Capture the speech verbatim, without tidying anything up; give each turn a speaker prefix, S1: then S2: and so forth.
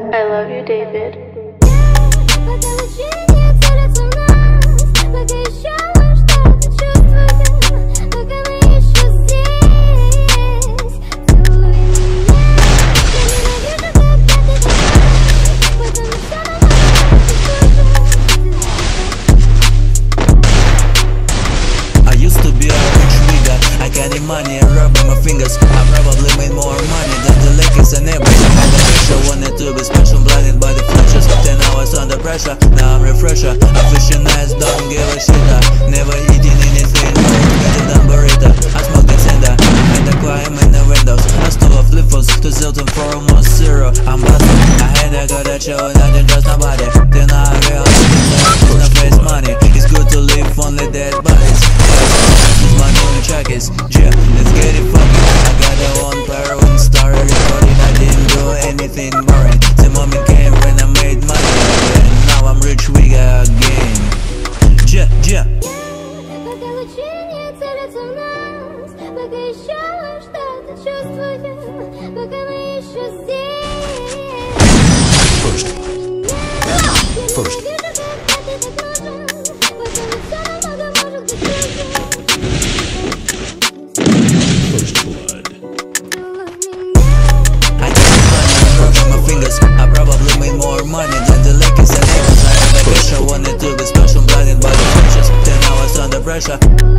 S1: I love you, David.
S2: Money and rubbing my fingers, I probably made more money than the Lakers and every and the pressure wanted to be special, blinded by the flashes. Ten hours under pressure, now I'm refresher. I fish and eyes, don't give a shit. I never eating anything, get a dumb burrito. I smoke the cinder, I had the crime in the windows. I stole a flip flops to Zilton for almost zero. I'm busted, I had I got that show and I didn't trust nobody. Then I realized it's not face money. It's good to live only dead bodies. My new track is yeah, let's get it fucking. I got a one heroin started recording. I didn't do anything boring. The moment came when I made money again. Now I'm rich, we got again. Yeah, yeah. First, first. I probably made more money than the Lakers and Lakers. I had a wish I wanted to be special, blinded by the pressures. Ten hours under pressure.